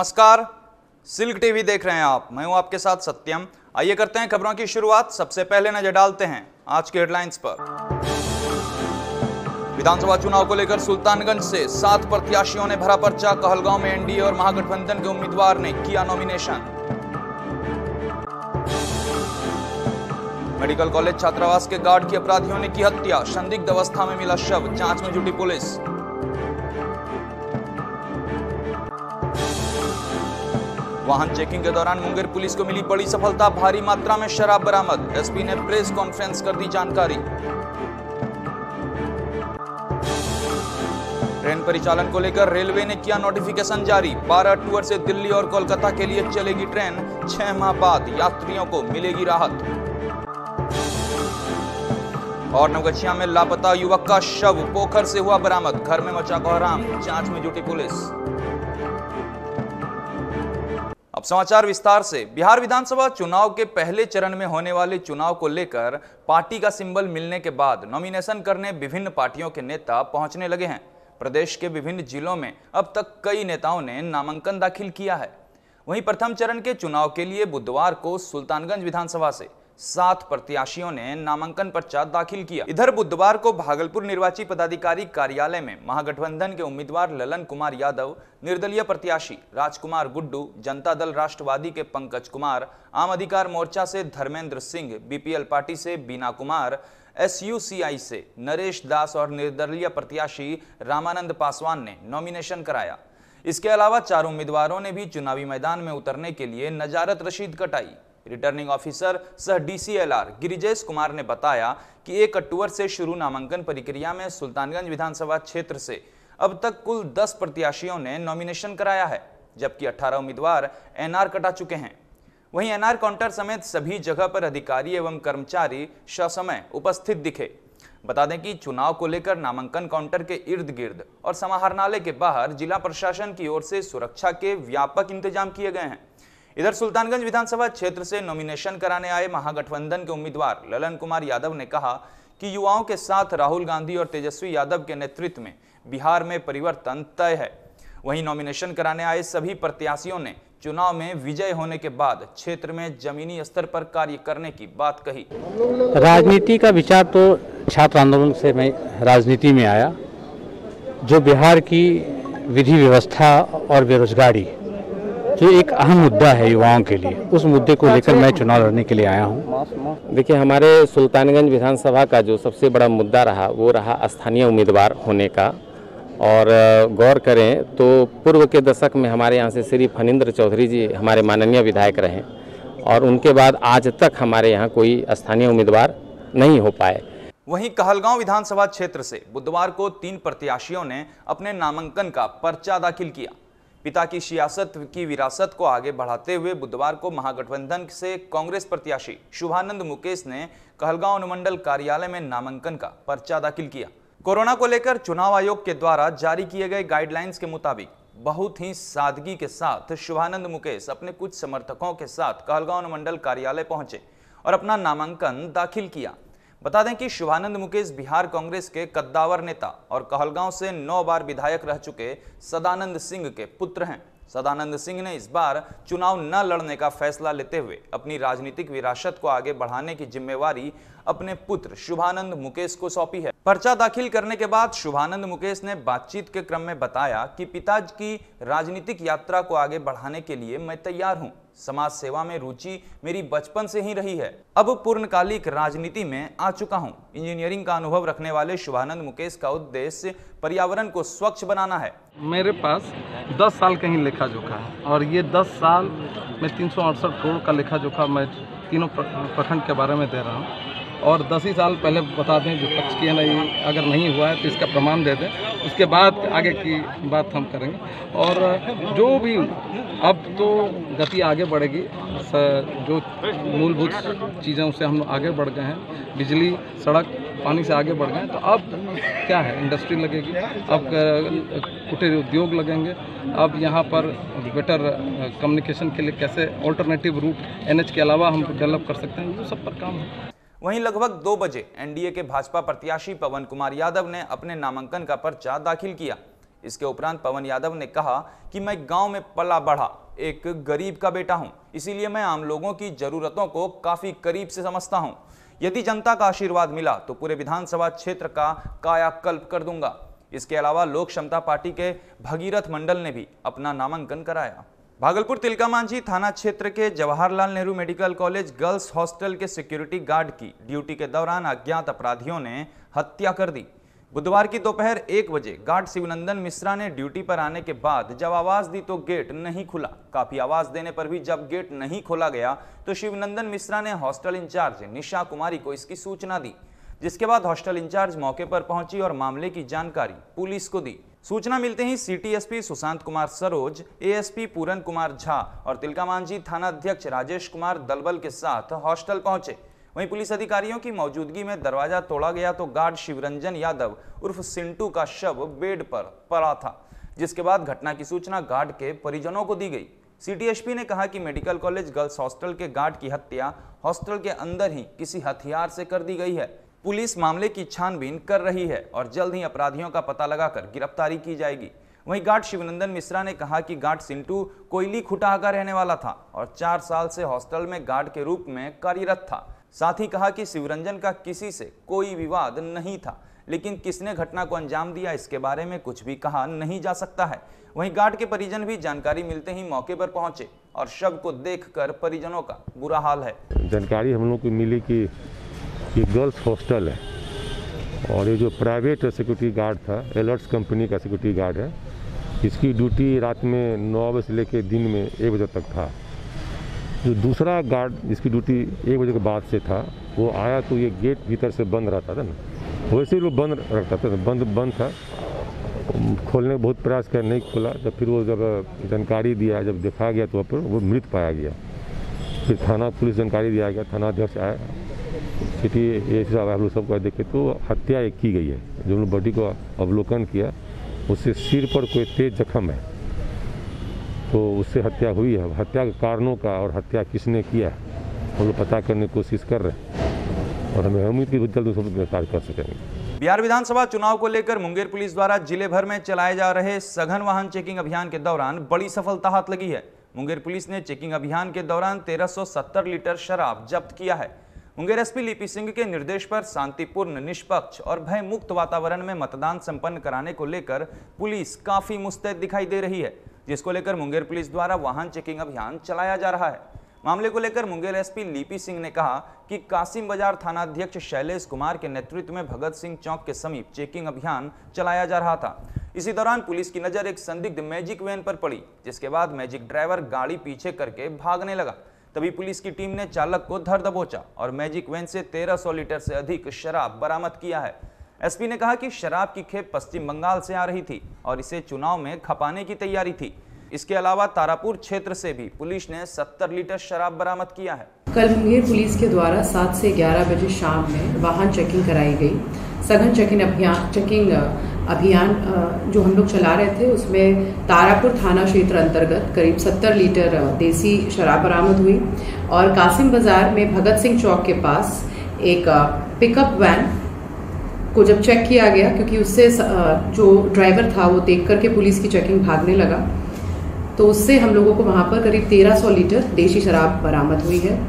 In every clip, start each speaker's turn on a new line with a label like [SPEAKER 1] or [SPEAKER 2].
[SPEAKER 1] नमस्कार, silk TV देख रहे हैं आप। मैं हूं आपके साथ सत्यम। आइए करते हैं खबरों की शुरुआत। सबसे पहले नजर डालते हैं आज के हेडलाइंस पर। विधानसभा चुनाव को लेकर सुल्तानगंज से 7 प्रत्याशियों ने भरा पर्चा। कहलगांव में एनडीए और महागठबंधन के उम्मीदवार ने किया नॉमिनेशन। मेडिकल कॉलेज छात्रावास के गार्ड की अपराधियों ने की हत्या। संदिग्ध अवस्था में मिला शव, जांच में जुटी पुलिस। वाहन चेकिंग के दौरान मुंगेर पुलिस को मिली बड़ी सफलता। भारी मात्रा में शराब बरामद। एसपी ने प्रेस कॉन्फ्रेंस कर दी जानकारी। ट्रेन परिचालन को लेकर रेलवे ने किया नोटिफिकेशन जारी। 12 अक्टूबर से दिल्ली और कोलकाता के लिए चलेगी ट्रेन। 6 माह बाद यात्रियों को मिलेगी राहत। और नवगछिया में लापता युवक का शव पोखर से हुआ बरामद। घर में मचा कोहराम, जांच में जुटी पुलिस। अब समाचार विस्तार से। बिहार विधानसभा चुनाव के पहले चरण में होने वाले चुनाव को लेकर पार्टी का सिंबल मिलने के बाद नॉमिनेशन करने विभिन्न पार्टियों के नेता पहुंचने लगे हैं। प्रदेश के विभिन्न जिलों में अब तक कई नेताओं ने नामांकन दाखिल किया है। वहीं प्रथम चरण के चुनाव के लिए बुधवार को सुल्तानगंज विधानसभा से 7 प्रत्याशियों ने नामांकन पर्चा दाखिल किया। इधर बुधवार को भागलपुर निर्वाची पदाधिकारी कार्यालय में महागठबंधन के उम्मीदवार ललन कुमार यादव, निर्दलीय प्रत्याशी राजकुमार गुड्डू, जनता दल राष्ट्रवादी के पंकज कुमार, आम अधिकार मोर्चा से धर्मेंद्र सिंह, बीपीएल पार्टी से बीना कुमार, एसयूसीआई से नरेश दास और निर्दलीय प्रत्याशी रामानंद पासवान ने नॉमिनेशन कराया। इसके अलावा 4 उम्मीदवारों ने भी चुनावी मैदान में उतरने के लिए नजारत रशीद कटाई। रिटर्निंग ऑफिसर सह डीसीएलआर गिरिजेश कुमार ने बताया कि 1 अक्टूबर से शुरू नामांकन प्रक्रिया में सुल्तानगंज विधानसभा क्षेत्र से अब तक कुल 10 प्रत्याशियों ने नॉमिनेशन कराया है, जबकि 18 उम्मीदवार एनआर कटा चुके हैं। वहीं एनआर काउंटर समेत सभी जगह पर अधिकारी एवं कर्मचारी ससमय उपस्थित दिखे। बता दें कि चुनाव को लेकर नामांकन काउंटर के इर्द गिर्द और समाहरणालय के बाहर जिला प्रशासन की ओर से सुरक्षा के व्यापक इंतजाम किए गए हैं। इधर सुल्तानगंज विधानसभा क्षेत्र से नॉमिनेशन कराने आए महागठबंधन के उम्मीदवार ललन कुमार यादव ने कहा कि युवाओं के साथ राहुल गांधी और तेजस्वी यादव के नेतृत्व में बिहार में परिवर्तन तय है। वहीं नॉमिनेशन कराने आए सभी प्रत्याशियों ने चुनाव में विजय होने के बाद क्षेत्र में जमीनी स्तर पर कार्य करने की बात कही।
[SPEAKER 2] राजनीति का विचार तो छात्र आंदोलन से मैं राजनीति में आया। जो बिहार की विधि व्यवस्था और बेरोजगारी जो एक अहम मुद्दा है युवाओं के लिए, उस मुद्दे को लेकर मैं चुनाव लड़ने के लिए आया हूं।
[SPEAKER 3] देखिए, हमारे सुल्तानगंज विधानसभा का जो सबसे बड़ा मुद्दा रहा वो रहा स्थानीय उम्मीदवार होने का। और गौर करें तो पूर्व के दशक में हमारे यहाँ से श्री फणींद्र चौधरी जी हमारे माननीय विधायक रहे और उनके बाद आज तक हमारे यहाँ कोई स्थानीय उम्मीदवार नहीं हो पाए।
[SPEAKER 1] वहीं कहलगांव विधानसभा क्षेत्र से बुधवार को 3 प्रत्याशियों ने अपने नामांकन का पर्चा दाखिल किया। पिता की सियासत की विरासत को आगे बढ़ाते हुए बुधवार को महागठबंधन से कांग्रेस प्रत्याशी शुभानंद मुकेश ने कहलगांव अनुमंडल कार्यालय में नामांकन का पर्चा दाखिल किया। कोरोना को लेकर चुनाव आयोग के द्वारा जारी किए गए गाइडलाइंस के मुताबिक बहुत ही सादगी के साथ शुभानंद मुकेश अपने कुछ समर्थकों के साथ कहलगांव अनुमंडल कार्यालय पहुंचे और अपना नामांकन दाखिल किया। बता दें कि शुभानंद मुकेश बिहार कांग्रेस के कद्दावर नेता और कहलगांव से 9 बार विधायक रह चुके सदानंद सिंह के पुत्र हैं। सदानंद सिंह ने इस बार चुनाव न लड़ने का फैसला लेते हुए अपनी राजनीतिक विरासत को आगे बढ़ाने की जिम्मेवारी अपने पुत्र शुभानंद मुकेश को सौंपी है। पर्चा दाखिल करने के बाद शुभानंद मुकेश ने बातचीत के क्रम में बताया कि पिताजी की राजनीतिक यात्रा को आगे बढ़ाने के लिए मैं तैयार हूं। समाज सेवा में रुचि मेरी बचपन से ही रही है। अब पूर्णकालिक राजनीति में आ चुका हूं। इंजीनियरिंग का अनुभव रखने वाले शुभानंद मुकेश का उद्देश्य पर्यावरण को स्वच्छ बनाना है।
[SPEAKER 4] मेरे पास 10 साल का ही लेखा जोखा है और ये 10 साल में 368 करोड़ का लेखा जोखा मैं तीनों प्रखंड के बारे में दे रहा हूँ। और 10 ही साल पहले बता दें विपक्ष की नहीं, अगर नहीं हुआ है तो इसका प्रमाण दे दें, उसके बाद आगे की बात हम करेंगे। और जो भी अब तो गति आगे बढ़ेगी, जो मूलभूत चीज़ों से हम आगे बढ़ गए हैं, बिजली, सड़क, पानी से आगे बढ़ गए हैं। तो अब क्या है, इंडस्ट्री लगेगी, अब कुटीर उद्योग लगेंगे, अब यहाँ पर बेटर कम्युनिकेशन के लिए कैसे ऑल्टरनेटिव रूट एनएच के अलावा हम डेवलप कर सकते हैं, वो सब पर काम है।
[SPEAKER 1] वहीं लगभग 2 बजे एनडीए के भाजपा प्रत्याशी पवन कुमार यादव ने अपने नामांकन का पर्चा दाखिल किया। इसके उपरांत पवन यादव ने कहा कि मैं गांव में पला बढ़ा एक गरीब का बेटा हूं, इसीलिए मैं आम लोगों की जरूरतों को काफी करीब से समझता हूं। यदि जनता का आशीर्वाद मिला तो पूरे विधानसभा क्षेत्र का कायाकल्प कर दूंगा। इसके अलावा लोक समता पार्टी के भगीरथ मंडल ने भी अपना नामांकन कराया। भागलपुर तिलका मांझी थाना क्षेत्र के Jawaharlal Nehru medical college girls hostel के सिक्योरिटी गार्ड की ड्यूटी के दौरान अज्ञात अपराधियों ने हत्या कर दी। बुधवार की दोपहर 1 बजे गार्ड शिवनंदन मिश्रा ने ड्यूटी पर आने के बाद जब आवाज दी तो गेट नहीं खुला। काफी आवाज देने पर भी जब गेट नहीं खोला गया तो शिवनंदन मिश्रा ने हॉस्टल इंचार्ज निशा कुमारी को इसकी सूचना दी, जिसके बाद हॉस्टल इंचार्ज मौके पर पहुंची और मामले की जानकारी पुलिस को दी। सूचना मिलते ही city SP Sushant Kumar Saroj, ASP Puran Kumar Jha और तिलका मांझी थाना अध्यक्ष राजेश कुमार दलबल के साथ हॉस्टल पहुंचे। वहीं पुलिस अधिकारियों की मौजूदगी में दरवाजा तोड़ा गया तो गार्ड शिवरंजन यादव उर्फ सिंटू का शव बेड पर पड़ा था, जिसके बाद घटना की सूचना गार्ड के परिजनों को दी गई। सिटी एसपी ने कहा कि मेडिकल कॉलेज गर्ल्स हॉस्टल के गार्ड की हत्या हॉस्टल के अंदर ही किसी हथियार से कर दी गई है। पुलिस मामले की छानबीन कर रही है और जल्द ही अपराधियों का पता लगाकर गिरफ्तारी की जाएगी। वहीं गार्ड शिवनंदन मिश्रा ने कहा कि गार्ड सिंटू कोयली खुटाह का रहने वाला था और 4 साल से हॉस्टल में गार्ड के रूप में कार्यरत था। साथ ही कहा कि शिवरंजन का किसी से कोई विवाद नहीं था, लेकिन किसने घटना को अंजाम दिया इसके बारे में कुछ भी कहा नहीं जा सकता है। वहीं गार्ड के परिजन भी जानकारी मिलते ही मौके पर पहुंचे और शव को देखकर परिजनों का बुरा हाल है।
[SPEAKER 5] जानकारी हम लोग को मिली कि गर्ल्स हॉस्टल है और ये जो प्राइवेट सिक्योरिटी गार्ड था, एलर्ट्स कंपनी का सिक्योरिटी गार्ड है, इसकी ड्यूटी रात में 9 बजे से लेकर दिन में 1 बजे तक था। जो दूसरा गार्ड जिसकी ड्यूटी 1 बजे के बाद से था, वो आया तो ये गेट भीतर से बंद रहता था ना, वैसे ही वो बंद रखता था, बंद था। खोलने का बहुत प्रयास किया, नहीं खोला। जब फिर वो जब जानकारी दिया, जब देखा गया तो पर वो मृत पाया गया। फिर थाना पुलिस जानकारी दिया गया, थाना अध्यक्ष आया, सिटी ये सब हम लोग सबको देखे तो हत्या एक की गई है। जो हम लोग बॉडी को अवलोकन किया, उससे सिर पर कोई तेज जख्म है, तो उससे हत्या हुई है। हत्या के कारणों का और हत्या किसने किया हम लोग पता करने की कोशिश कर रहे हैं और हमें उम्मीद की जल्द उसको गिरफ्तार कर सकेंगे।
[SPEAKER 1] बिहार विधानसभा चुनाव को लेकर मुंगेर पुलिस द्वारा जिले भर में चलाए जा रहे सघन वाहन चेकिंग अभियान के दौरान बड़ी सफलता हाथ लगी है। मुंगेर पुलिस ने चेकिंग अभियान के दौरान 1370 लीटर शराब जब्त किया है। मुंगेर एसपी लिपि सिंह के निर्देश पर शांतिपूर्ण, निष्पक्ष और भय मुक्त वातावरण में मतदान संपन्न कराने को लेकर पुलिस काफी मुस्तैद दिखाई दे रही है, जिसको लेकर मुंगेर पुलिस द्वारा वाहन चेकिंग अभियान चलाया जा रहा है। मामले को लेकर मुंगेर एसपी लिपि सिंह ने कहा कि कासिम बाजार थाना अध्यक्ष शैलेश कुमार के नेतृत्व में भगत सिंह चौक के समीप चेकिंग अभियान चलाया जा रहा था। इसी दौरान पुलिस की नजर एक संदिग्ध मैजिक वैन पर पड़ी, जिसके बाद मैजिक ड्राइवर गाड़ी पीछे करके भागने लगा। तभी पुलिस की टीम ने चालक को धर दबोचा और मैजिक वैन से 1300 लीटर से अधिक शराब बरामद किया है। एसपी ने कहा कि शराब की खेप पश्चिम बंगाल से आ रही थी और इसे चुनाव में खपाने की तैयारी थी। इसके अलावा तारापुर क्षेत्र से भी पुलिस ने 70 लीटर शराब बरामद किया है।
[SPEAKER 6] कल मुंगेर पुलिस के द्वारा 7 से 11 बजे शाम में वाहन चेकिंग कराई गई। सघन चेकिंग अभियान जो हम लोग चला रहे थे, उसमें तारापुर थाना क्षेत्र अंतर्गत करीब 70 लीटर देसी शराब बरामद हुई और कासिम बाजार में भगत सिंह चौक के पास एक पिकअप वैन को जब चेक किया गया, क्योंकि उससे जो ड्राइवर था वो देख करके पुलिस की चेकिंग भागने लगा, तो उससे हम लोगों को वहां पर करीब 1300 लीटर देशी शराब बरामद हुई है।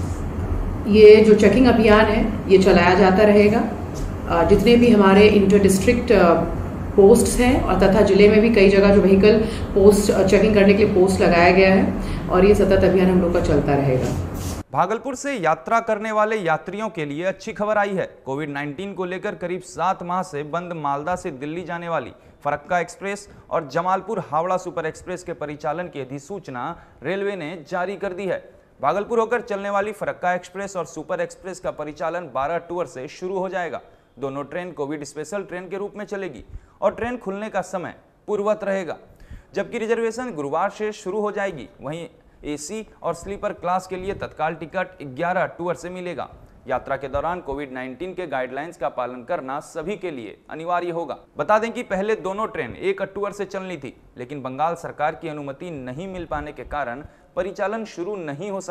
[SPEAKER 6] ये जो चेकिंग अभियान है ये चलाया जाता रहेगा। जितने भी हमारे इंटर डिस्ट्रिक्ट पोस्ट्स हैं और तथा जिले में भी कई जगह जो व्हीकल पोस्ट चेकिंग करने के लिए पोस्ट लगाया गया है और ये सतत अभियान हम लोग का चलता रहेगा।
[SPEAKER 1] भागलपुर से यात्रा करने वाले यात्रियों के लिए अच्छी खबर आई है। कोविड-19 को लेकर करीब 7 माह से बंद मालदा से दिल्ली जाने वाली फरक्का एक्सप्रेस और जमालपुर हावड़ा सुपर एक्सप्रेस के परिचालन की अधिसूचना रेलवे ने जारी कर दी है। भागलपुर होकर चलने वाली फरक्का एक्सप्रेस और सुपर एक्सप्रेस का परिचालन 12 अक्टूबर से शुरू हो जाएगा। दोनों ट्रेन कोविड स्पेशल ट्रेन के रूप में चलेगी और ट्रेन खुलने का समय पूर्ववत रहेगा, जबकि रिजर्वेशन गुरुवार से शुरू हो जाएगी। वहीं एसी और स्लीपर क्लास के लिए तत्काल टिकट 11 अक्टूबर से मिलेगा। यात्रा के दौरान कोविड-19 के गाइडलाइंस का पालन करना सभी के लिए अनिवार्य होगा। बता दें कि पहले दोनों ट्रेन 1 अक्टूबर से चलनी थी, लेकिन बंगाल सरकार की अनुमति नहीं मिल पाने के कारण परिचालन शुरू नहीं हो सका।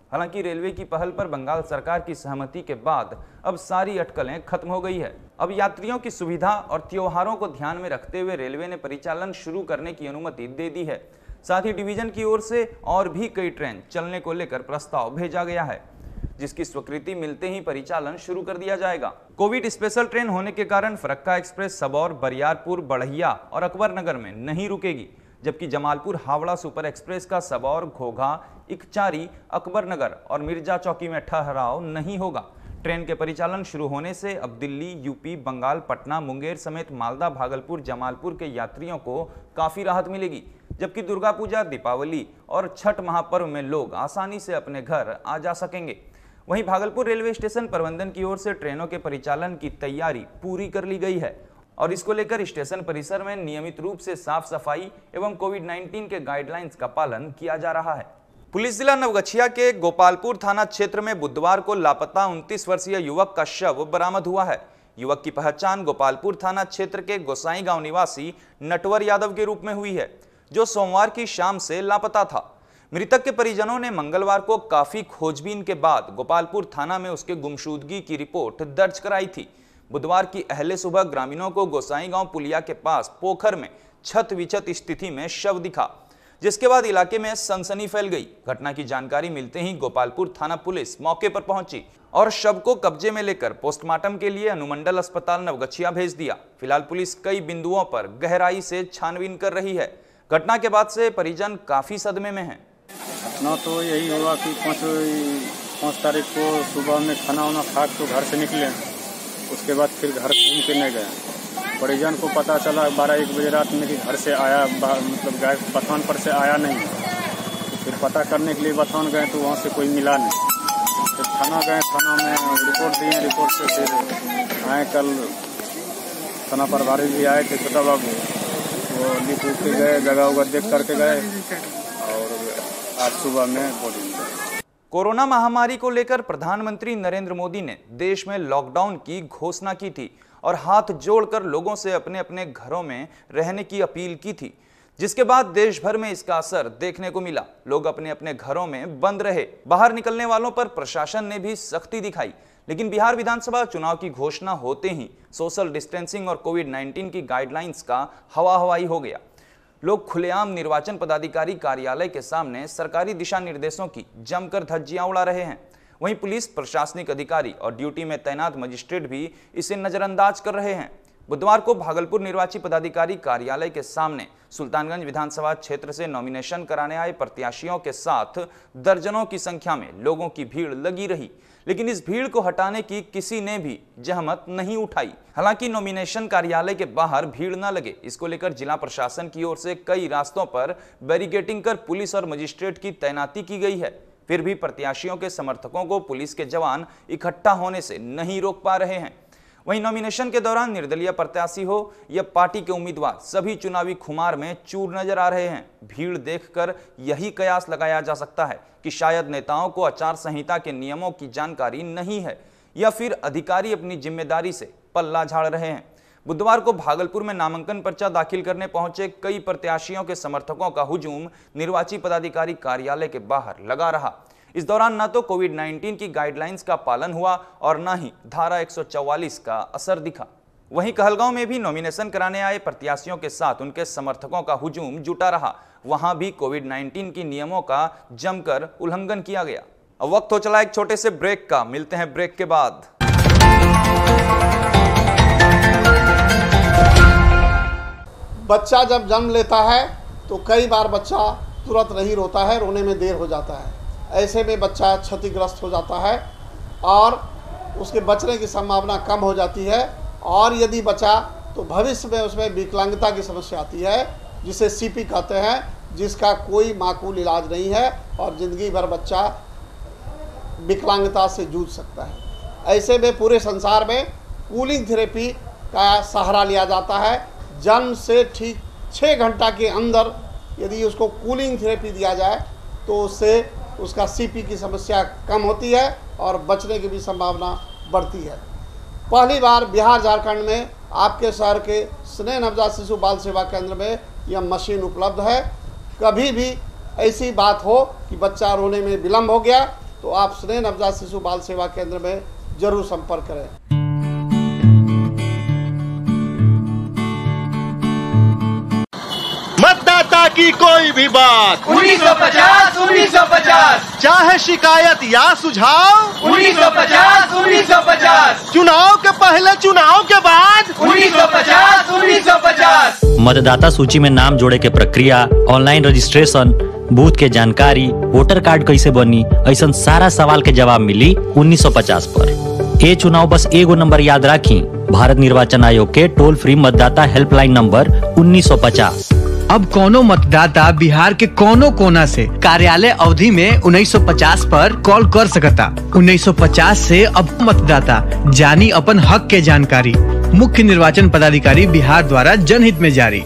[SPEAKER 1] हालांकि रेलवे की पहल पर बंगाल सरकार की सहमति के बाद अब सारी अटकलें खत्म हो गई है। अब यात्रियों की सुविधा और त्योहारों को ध्यान में रखते हुए रेलवे ने परिचालन शुरू करने की अनुमति दे दी है। साथ ही डिवीजन की ओर से और भी कई ट्रेन चलने को लेकर प्रस्ताव भेजा गया है, जिसकी स्वीकृति मिलते ही परिचालन शुरू कर दिया जाएगा। कोविड स्पेशल ट्रेन होने के कारण फरक्का एक्सप्रेस सबौर, बरियारपुर, बढ़िया और अकबरनगर में नहीं रुकेगी, जबकि जमालपुर हावड़ा सुपर एक्सप्रेस का सबौर, घोघा, इकचारी, अकबरनगर और मिर्जा चौकी में ठहराव नहीं होगा। ट्रेन के परिचालन शुरू होने से अब दिल्ली, यूपी, बंगाल, पटना, मुंगेर समेत मालदा, भागलपुर, जमालपुर के यात्रियों को काफी राहत मिलेगी, जबकि दुर्गा पूजा, दीपावली और छठ महापर्व में लोग आसानी से अपने घर आ जा सकेंगे। वहीं भागलपुर रेलवे स्टेशन प्रबंधन की ओर से ट्रेनों के परिचालन की तैयारी पूरी कर ली गई है और इसको लेकर स्टेशन परिसर में नियमित रूप से साफ सफाई एवं कोविड-19 के गाइडलाइंस का पालन किया जा रहा है। पुलिस जिला नवगछिया के गोपालपुर थाना क्षेत्र में बुधवार को लापता 29 वर्षीय युवक का शव बरामद हुआ है। युवक की पहचान गोपालपुर थाना क्षेत्र के गोसाई गांव निवासी नटवर यादव के रूप में हुई है, जो सोमवार की शाम से लापता था। मृतक के परिजनों ने मंगलवार को काफी खोजबीन के बाद गोपालपुर थाना में उसके गुमशुदगी की रिपोर्ट दर्ज कराई थी। बुधवार की अहले सुबह ग्रामीणों को गोसाई गांव पुलिया के पास पोखर में छत विछत स्थिति में शव दिखा, जिसके बाद इलाके में सनसनी फैल गई। घटना की जानकारी मिलते ही गोपालपुर थाना पुलिस मौके पर पहुंची और शव को कब्जे में लेकर पोस्टमार्टम के लिए अनुमंडल अस्पताल नवगछिया भेज दिया। फिलहाल पुलिस कई बिंदुओं पर गहराई से छानबीन कर रही है। घटना के बाद से परिजन काफी सदमे में हैं।
[SPEAKER 7] घटना तो यही हुआ कि 5 तारीख को सुबह में खाना वाना खा के घर से निकले, उसके बाद फिर घर घूम के नहीं गए। परिजन को पता चला 12-1 बजे रात में कि घर से आया, मतलब गाय बथान पर से आया नहीं। फिर पता करने के लिए बथान गए तो वहाँ से कोई मिला नहीं। फिर थाना गए, थाना में रिपोर्ट दिए, रिपोर्ट से फिर आए। कल थाना प्रभारी भी आए थे, छोटा बाबू, वो लिख उठ के गए, जगह वगह देख करके गए और आज सुबह में बॉडी मिली।
[SPEAKER 1] कोरोना महामारी को लेकर प्रधानमंत्री नरेंद्र मोदी ने देश में लॉकडाउन की घोषणा की थी और हाथ जोड़कर लोगों से अपने अपने घरों में रहने की अपील की थी, जिसके बाद देश भर में इसका असर देखने को मिला। लोग अपने अपने घरों में बंद रहे। बाहर निकलने वालों पर प्रशासन ने भी सख्ती दिखाई, लेकिन बिहार विधानसभा चुनाव की घोषणा होते ही सोशल डिस्टेंसिंग और कोविड-19 की गाइडलाइंस का हवा हवाई हो गया। लोग खुलेआम निर्वाचन पदाधिकारी कार्यालय के सामने सरकारी दिशा निर्देशों की जमकर धज्जियां उड़ा रहे हैं। वहीं पुलिस, प्रशासनिक अधिकारी और ड्यूटी में तैनात मजिस्ट्रेट भी इसे नजरअंदाज कर रहे हैं। बुधवार को भागलपुर निर्वाची पदाधिकारी कार्यालय के सामने सुल्तानगंज विधानसभा क्षेत्र से नॉमिनेशन कराने आए प्रत्याशियों के साथ दर्जनों की संख्या में लोगों की भीड़ लगी रही, लेकिन इस भीड़ को हटाने की किसी ने भी जहमत नहीं उठाई। हालांकि नॉमिनेशन कार्यालय के बाहर भीड़ न लगे, इसको लेकर जिला प्रशासन की ओर से कई रास्तों पर बैरिकेडिंग कर पुलिस और मजिस्ट्रेट की तैनाती की गई है। फिर भी प्रत्याशियों के समर्थकों को पुलिस के जवान इकट्ठा होने से नहीं रोक पा रहे हैं। वहीं नॉमिनेशन के दौरान निर्दलीय प्रत्याशी हो या पार्टी के उम्मीदवार, सभी चुनावी खुमार में चूर नजर आ रहे हैं। भीड़ देखकर यही कयास लगाया जा सकता है कि शायद नेताओं को आचार संहिता के नियमों की जानकारी नहीं है या फिर अधिकारी अपनी जिम्मेदारी से पल्ला झाड़ रहे हैं। बुधवार को भागलपुर में नामांकन पर्चा दाखिल करने पहुंचे कई प्रत्याशियों के समर्थकों का हुजूम निर्वाची पदाधिकारी कार्यालय के बाहर लगा रहा। इस दौरान न तो कोविड-19 की गाइडलाइंस का पालन हुआ और न ही धारा 144 का असर दिखा। वहीं कहलगांव में भी नॉमिनेशन कराने आए प्रत्याशियों के साथ उनके समर्थकों का हुजूम जुटा रहा। वहां भी कोविड-19 की नियमों का जमकर उल्लंघन किया गया। अब वक्त हो चला एक छोटे से ब्रेक का, मिलते हैं ब्रेक के बाद।
[SPEAKER 8] बच्चा जब जन्म लेता है तो कई बार बच्चा तुरंत नहीं रोता है, रोने में देर हो जाता है। ऐसे में बच्चा क्षतिग्रस्त हो जाता है और उसके बचने की संभावना कम हो जाती है। और यदि बचा तो भविष्य में उसमें विकलांगता की समस्या आती है, जिसे सीपी कहते हैं, जिसका कोई माकूल इलाज नहीं है और ज़िंदगी भर बच्चा विकलांगता से जूझ सकता है। ऐसे में पूरे संसार में कूलिंग थेरेपी का सहारा लिया जाता है। जन्म से ठीक 6 घंटा के अंदर यदि उसको कूलिंग थेरेपी दिया जाए तो उससे उसका सीपी की समस्या कम होती है और बचने की भी संभावना बढ़ती है। पहली बार बिहार झारखंड में आपके शहर के स्नेह नवजात शिशु बाल सेवा केंद्र में यह मशीन उपलब्ध है। कभी भी ऐसी बात हो कि बच्चा रोने में विलम्ब हो गया तो आप स्नेह नवजात शिशु बाल सेवा केंद्र में जरूर संपर्क करें।
[SPEAKER 9] मतदाता की कोई भी बात 1950 चाहे शिकायत या सुझाव 1950 चुनाव के पहले चुनाव के बाद 1950
[SPEAKER 10] मतदाता सूची में नाम जोड़े के प्रक्रिया, ऑनलाइन रजिस्ट्रेशन, बूथ के जानकारी, वोटर कार्ड कैसे बनी, ऐसा सारा सवाल के जवाब मिली 1950 पर। ये चुनाव बस एगो नंबर याद रखी, भारत निर्वाचन आयोग के टोल फ्री मतदाता हेल्पलाइन नंबर 1950।
[SPEAKER 11] अब कोनो मतदाता बिहार के कोनो कोना से कार्यालय अवधि में 1950 पर कॉल कर सकता। 1950 से अब मतदाता जानी अपन हक के जानकारी। मुख्य निर्वाचन पदाधिकारी बिहार द्वारा जनहित में जारी।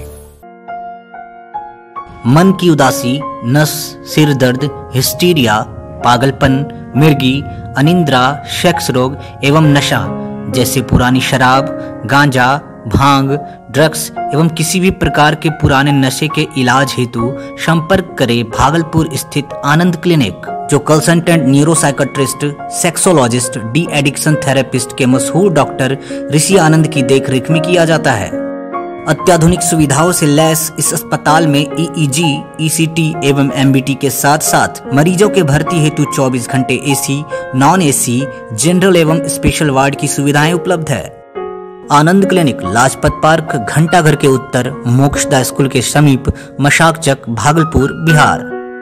[SPEAKER 12] मन की उदासी, नस, सिर दर्द, हिस्टीरिया, पागलपन, मिर्गी, अनिद्रा, सेक्स रोग एवं नशा जैसे पुरानी शराब, गांजा, भांग, ड्रग्स एवं किसी भी प्रकार के पुराने नशे के इलाज हेतु संपर्क करें भागलपुर स्थित आनंद क्लिनिक, जो consultant neuropsychiatrist, sexologist, de addiction therapist के मशहूर डॉक्टर ऋषि आनंद की देखरेख में किया जाता है। अत्याधुनिक सुविधाओं से लैस इस अस्पताल में EEG, ECT एवं MBT के साथ साथ मरीजों के भर्ती हेतु 24 घंटे AC, नॉन AC, जनरल एवं स्पेशल वार्ड की सुविधाएं उपलब्ध है। आनंद क्लिनिक, लाजपत पार्क, घंटाघर के उत्तर, मोक्षदा स्कूल के समीप, मशाक चक, भागलपुर, बिहार।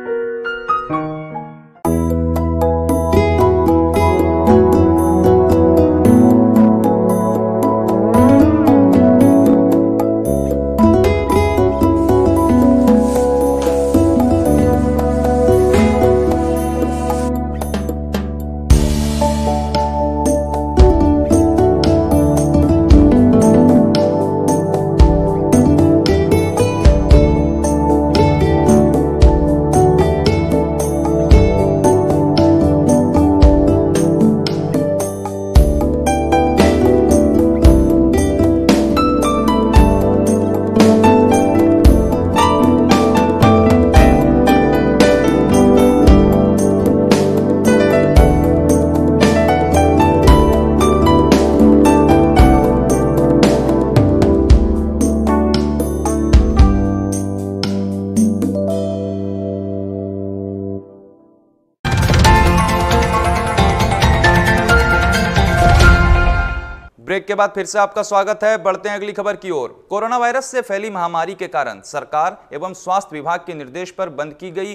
[SPEAKER 1] ब्रेक के बाद फिर से आपका स्वागत है। बढ़ते हैं अगली खबर की ओर। कोरोना वायरस से फैली महामारी के कारण सरकार एवं स्वास्थ्य विभाग के निर्देश पर बंद की गई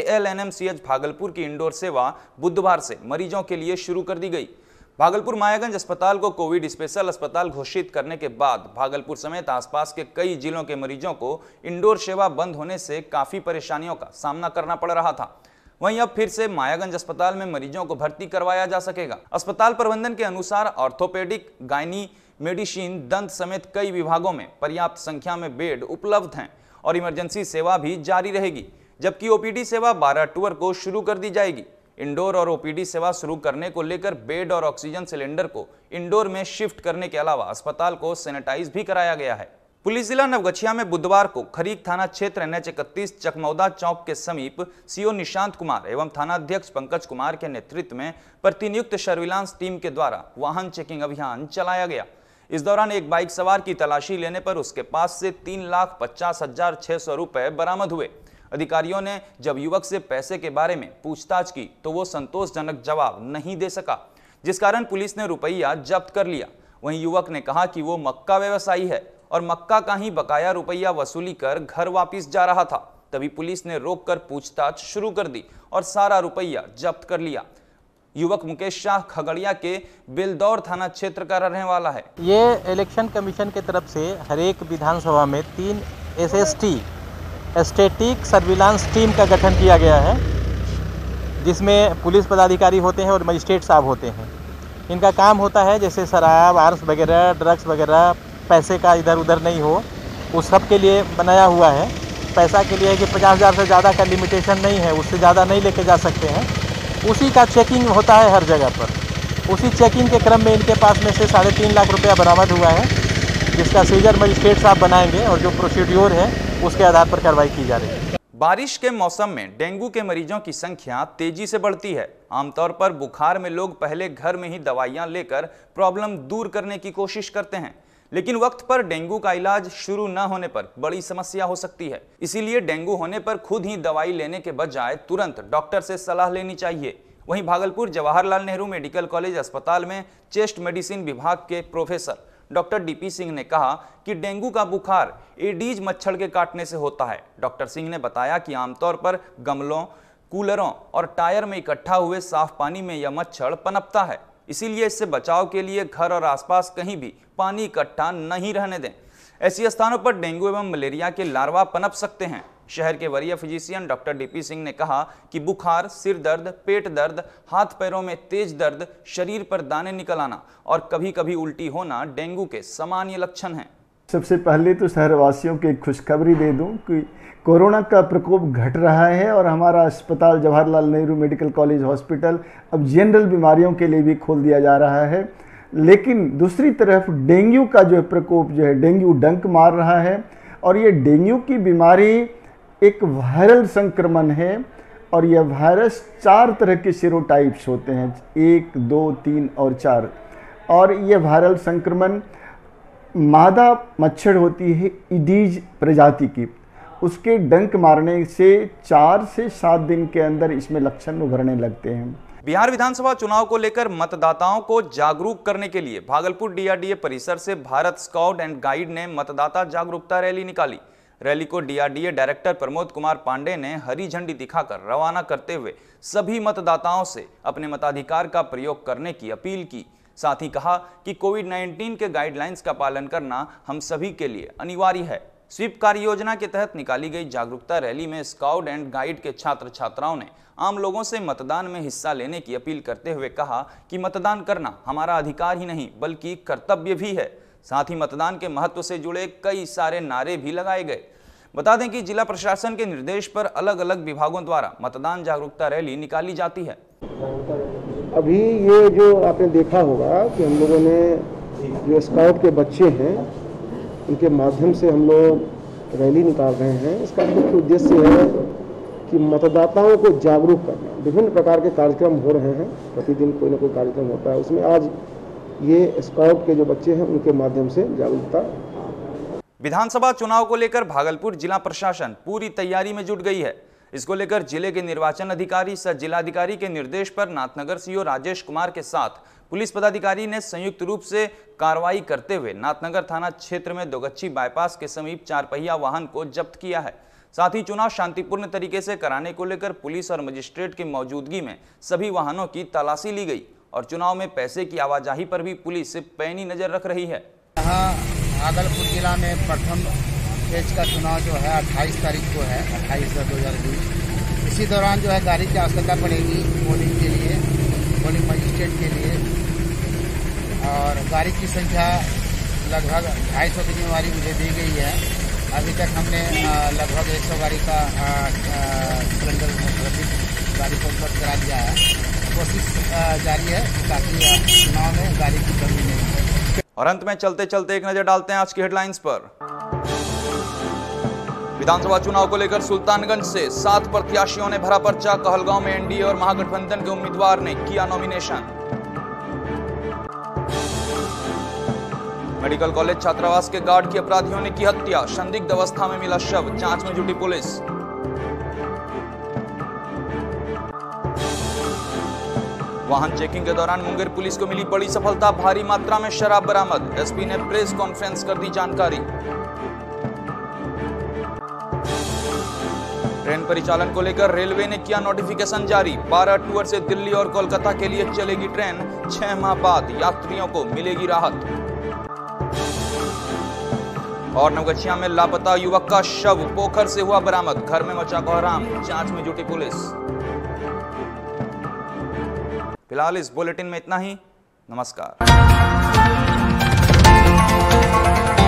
[SPEAKER 1] JLNMCH भागलपुर की इंडोर सेवा बुधवार से मरीजों के लिए शुरू कर दी गई। भागलपुर मायागंज अस्पताल को कोविड स्पेशल अस्पताल घोषित करने के बाद भागलपुर समेत आसपास के कई जिलों के मरीजों को इंडोर सेवा बंद होने से काफी परेशानियों का सामना करना पड़ रहा था। वहीं अब फिर से मायागंज अस्पताल में मरीजों को भर्ती करवाया जा सकेगा। अस्पताल प्रबंधन के अनुसार ऑर्थोपेडिक, गायनी, मेडिसिन, दंत समेत कई विभागों में पर्याप्त संख्या में बेड उपलब्ध हैं और इमरजेंसी सेवा भी जारी रहेगी, जबकि OPD सेवा 12 अक्टूबर को शुरू कर दी जाएगी। इंडोर और OPD सेवा शुरू करने को लेकर बेड और ऑक्सीजन सिलेंडर को इंडोर में शिफ्ट करने के अलावा अस्पताल को सैनिटाइज भी कराया गया है। पुलिस जिला नवगछिया में बुधवार को खरीक थाना क्षेत्र NH31 चकमौदा चौक के समीप CO निशांत कुमार एवं थाना अध्यक्ष पंकज कुमार के नेतृत्व में प्रतिनियुक्त सर्विलांस टीम के द्वारा वाहन चेकिंग अभियान चलाया गया। इस दौरान एक बाइक सवार की तलाशी लेने पर उसके पास से 3,50,600 रुपए बरामद हुए। अधिकारियों ने जब युवक से पैसे के बारे में पूछताछ की तो वो संतोषजनक जवाब नहीं दे सका, जिस कारण पुलिस ने रुपया जब्त कर लिया। वहीं युवक ने कहा कि वो मक्का व्यवसायी है और मक्का का ही बकाया रुपया वसूली कर घर वापस जा रहा था। तभी पुलिस ने रोककर पूछताछ शुरू कर दी और सारा रुपया जब्त कर लिया। युवक मुकेश शाह खगड़िया के बेलदौर थाना क्षेत्र का रहने वाला है।
[SPEAKER 13] ये इलेक्शन कमीशन की तरफ से हर एक विधानसभा में 3 SST स्टैटिक सर्विलांस टीम का गठन किया गया है, जिसमें पुलिस पदाधिकारी होते हैं और मजिस्ट्रेट साहब होते हैं। इनका काम होता है जैसे शराब, आर्म्स वगैरह, ड्रग्स वगैरह, पैसे का इधर उधर नहीं हो, उस सब के लिए बनाया हुआ है। पैसा के लिए है कि 50,000 से ज़्यादा का लिमिटेशन नहीं है, उससे ज़्यादा नहीं लेके जा सकते हैं। उसी का चेकिंग होता है हर जगह पर। उसी चेकिंग के क्रम में इनके पास में से 3.5 लाख रुपया बरामद हुआ है, जिसका सीजर मजिस्ट्रेट साहब बनाएंगे और जो प्रोसीड्योर है उसके आधार पर कार्रवाई की जा रही है।
[SPEAKER 1] बारिश के मौसम में डेंगू के मरीजों की संख्या तेजी से बढ़ती है। आमतौर पर बुखार में लोग पहले घर में ही दवाइयां लेकर प्रॉब्लम दूर करने की कोशिश करते हैं, लेकिन वक्त पर डेंगू का इलाज शुरू न होने पर बड़ी समस्या हो सकती है। इसीलिए डेंगू होने पर खुद ही दवाई लेने के बजाय तुरंत डॉक्टर से सलाह लेनी चाहिए। वहीं भागलपुर जवाहरलाल नेहरू मेडिकल कॉलेज अस्पताल में चेस्ट मेडिसिन विभाग के प्रोफेसर डॉक्टर डीपी सिंह ने कहा कि डेंगू का बुखार एडीज मच्छर के काटने से होता है। डॉक्टर सिंह ने बताया कि आमतौर पर गमलों, कूलरों और टायर में इकट्ठा हुए साफ पानी में यह मच्छर पनपता है। इसीलिए इससे बचाव के लिए घर और आसपास कहीं भी पानी इकट्ठा नहीं रहने दें। ऐसे स्थानों पर डेंगू एवं मलेरिया के लार्वा पनप सकते हैं। शहर के वरीय फिजिशियन डॉक्टर डीपी सिंह ने कहा कि बुखार, सिर दर्द, पेट दर्द, हाथ पैरों में तेज दर्द, शरीर पर दाने निकल आना और कभी कभी उल्टी होना डेंगू के सामान्य लक्षण हैं।
[SPEAKER 14] सबसे पहले तो शहरवासियों को एक खुशखबरी दे दूं कि कोरोना का प्रकोप घट रहा है और हमारा अस्पताल Jawaharlal Nehru medical college hospital अब जनरल बीमारियों के लिए भी खोल दिया जा रहा है। लेकिन दूसरी तरफ डेंगू का जो प्रकोप जो है, डेंगू डंक मार रहा है और ये डेंगू की बीमारी एक वायरल संक्रमण है और यह वायरस 4 तरह के सीरोटाइप्स होते हैं, 1, 2, 3 और 4। और यह वायरल संक्रमण मादा मच्छर होती है ईडीज प्रजाति की, उसके डंक मारने से 4 से 7 दिन के अंदर इसमें लक्षण उभरने लगते हैं।
[SPEAKER 1] बिहार विधानसभा चुनाव को लेकर मतदाताओं को जागरूक करने के लिए भागलपुर डीआरडीए परिसर से भारत स्काउट एंड गाइड ने मतदाता जागरूकता रैली निकाली। रैली को डीआरडीए डायरेक्टर प्रमोद कुमार पांडे ने हरी झंडी दिखाकर रवाना करते हुए सभी मतदाताओं से अपने मताधिकार का प्रयोग करने की अपील की। साथ ही कहा कि कोविड-19 के गाइडलाइंस का पालन करना हम सभी के लिए अनिवार्य है। स्वीप कार्य योजना के तहत निकाली गई जागरूकता रैली में स्काउट एंड गाइड के छात्र छात्राओं ने आम लोगों से मतदान में हिस्सा लेने की अपील करते हुए कहा कि मतदान करना हमारा अधिकार ही नहीं बल्कि कर्तव्य भी है। साथ ही मतदान के महत्व से जुड़े कई सारे नारे भी लगाए गए। बता दें कि जिला प्रशासन के निर्देश पर अलग अलग विभागों द्वारा मतदान जागरूकता रैली निकाली जाती है।
[SPEAKER 15] अभी ये जो आपने देखा होगा कि हम लोगों ने जो स्काउट के बच्चे हैं उनके माध्यम से हम लोग रैली निकाल रहे हैं। इसका मुख्य उद्देश्य है कि मतदाताओं को जागरूक करना। विभिन्न प्रकार के कार्यक्रम हो रहे हैं, प्रतिदिन कोई ना कोई कार्यक्रम होता है, उसमें आज ये स्काउट के जो बच्चे हैं उनके माध्यम से जागरूकता।
[SPEAKER 1] विधानसभा चुनाव को लेकर भागलपुर जिला प्रशासन पूरी तैयारी में जुट गई है। इसको लेकर जिले के निर्वाचन अधिकारी सह जिलाधिकारी के निर्देश पर नाथनगर सीओ राजेश कुमार के साथ पुलिस पदाधिकारी ने संयुक्त रूप से कार्रवाई करते हुए नाथनगर थाना क्षेत्र में दोगच्छी बाईपास के समीप 4 पहिया वाहन को जब्त किया है। साथ ही चुनाव शांतिपूर्ण तरीके से कराने को लेकर पुलिस और मजिस्ट्रेट की मौजूदगी में सभी वाहनों की तलाशी ली गई और चुनाव में पैसे की आवाजाही पर भी पुलिस पैनी नजर रख रही है।
[SPEAKER 16] यहाँ भागलपुर जिला में प्रथम फेज का चुनाव जो है 28 तारीख को है, 28/2020। इसी दौरान जो है गाड़ी की आवश्यकता पड़ेगी पोलिंग के लिए, पोलिंग मजिस्ट्रेट के लिए, और गाड़ी की संख्या लगभग 250 की जिम्मेवारी मुझे दी गई है। अभी तक हमने लगभग 100 गाड़ी का सिलेंडर गाड़ी को उपलब्ध करा दिया है। कोशिश जारी है ताकि चुनाव में गाड़ी की कमी नहीं हो।
[SPEAKER 1] और अंत में चलते चलते एक नजर डालते हैं आज की हेडलाइंस पर। विधानसभा चुनाव को लेकर सुल्तानगंज से 7 प्रत्याशियों ने भरा पर्चा। कहलगांव में एनडीए और महागठबंधन के उम्मीदवार ने किया नॉमिनेशन। मेडिकल कॉलेज छात्रावास के गार्ड की अपराधियों ने की हत्या। संदिग्ध अवस्था में मिला शव, जांच में जुटी पुलिस। वाहन चेकिंग के दौरान मुंगेर पुलिस को मिली बड़ी सफलता। भारी मात्रा में शराब बरामद। एसपी ने प्रेस कॉन्फ्रेंस कर दी जानकारी। ट्रेन परिचालन को लेकर रेलवे ने किया नोटिफिकेशन जारी। 12 अक्टूबर से दिल्ली और कोलकाता के लिए चलेगी ट्रेन। 6 माह बाद यात्रियों को मिलेगी राहत। और नवगछिया में लापता युवक का शव पोखर से हुआ बरामद। घर में मचा कोहराम, जांच में जुटी पुलिस। फिलहाल इस बुलेटिन में इतना ही। नमस्कार।